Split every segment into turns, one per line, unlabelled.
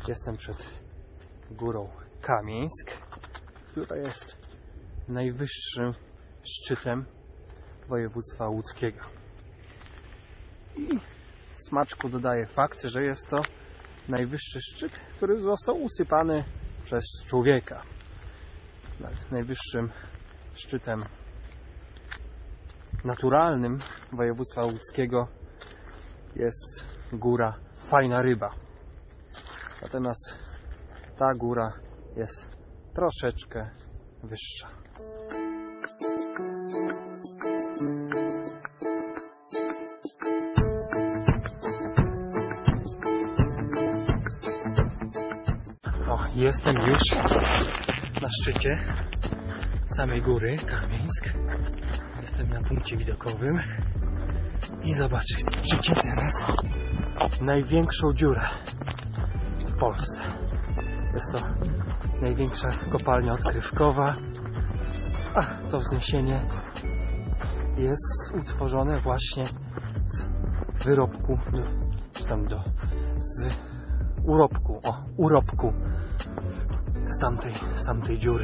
Jestem przed górą Kamieńsk, która jest najwyższym szczytem województwa łódzkiego. I smaczku dodaje fakt, że jest to najwyższy szczyt, który został usypany przez człowieka. Najwyższym szczytem naturalnym województwa łódzkiego jest góra Fajna Ryba. Natomiast ta góra jest troszeczkę wyższa. Jestem już na szczycie samej góry Kamieńsk. Jestem na punkcie widokowym i zobaczycie teraz największą dziurę w Polsce. Jest to największa kopalnia odkrywkowa, a to wzniesienie jest utworzone właśnie z wyrobku, z urobku z tamtej dziury.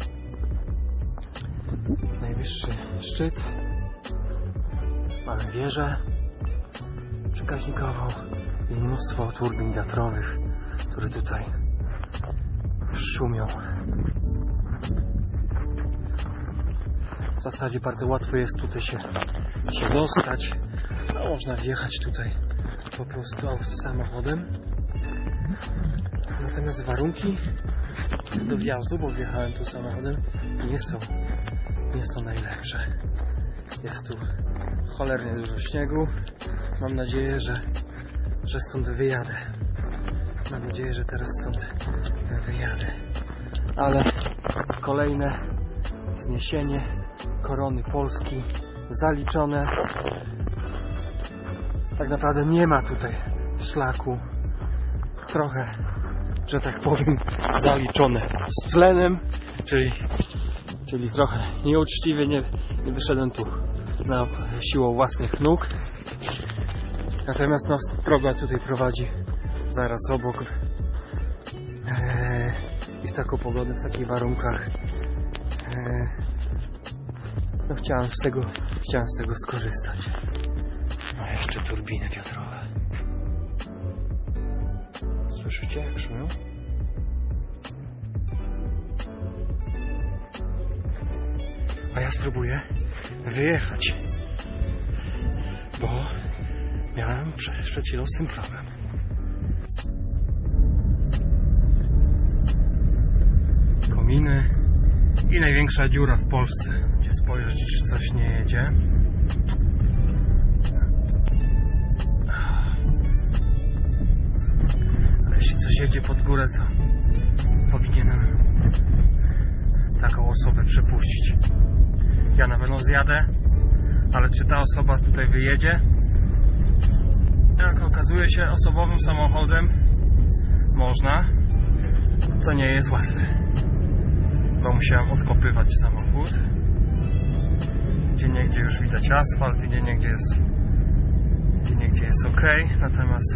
Najwyższy szczyt. Mamy wieżę przekaźnikową i mnóstwo turbin wiatrowych, które tutaj szumią. W zasadzie bardzo łatwo jest tutaj się dostać. No, można wjechać tutaj po prostu samochodem. Natomiast warunki do wjazdu, bo wjechałem tu samochodem, nie są najlepsze. Jest tu cholernie dużo śniegu. Mam nadzieję, że stąd wyjadę. Mam nadzieję, że teraz stąd wyjadę. Ale kolejne wzniesienie korony Polski zaliczone. Tak naprawdę nie ma tutaj szlaku. Trochę, że tak powiem, zaliczone z tlenem, czyli trochę nieuczciwie nie wyszedłem tu na siłą własnych nóg. Natomiast droga tutaj prowadzi zaraz obok i w taką pogodę, w takich warunkach chciałem z tego skorzystać. A jeszcze turbiny wiatrowe. Słyszycie, jak szumią? A ja spróbuję wyjechać, bo miałem przed chwilą z tym problem. Kominy i największa dziura w Polsce, gdzie spojrzeć, czy coś nie jedzie. Ale jeśli coś jedzie pod górę, to powinienem taką osobę przepuścić. Ja na pewno zjadę, ale czy ta osoba tutaj wyjedzie? Jak okazuje się, osobowym samochodem można, co nie jest łatwe, bo musiałem odkopywać samochód. Gdzieniegdzie już widać asfalt, gdzieniegdzie jest ok, natomiast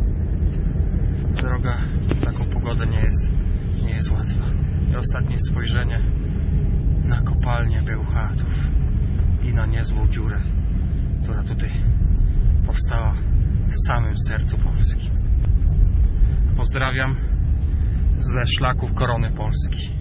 droga w taką pogodę nie jest łatwa. I ostatnie spojrzenie na kopalnię Bełchatów i na niezłą dziurę, która tutaj powstała w samym sercu Polski. Pozdrawiam ze szlaków korony Polski.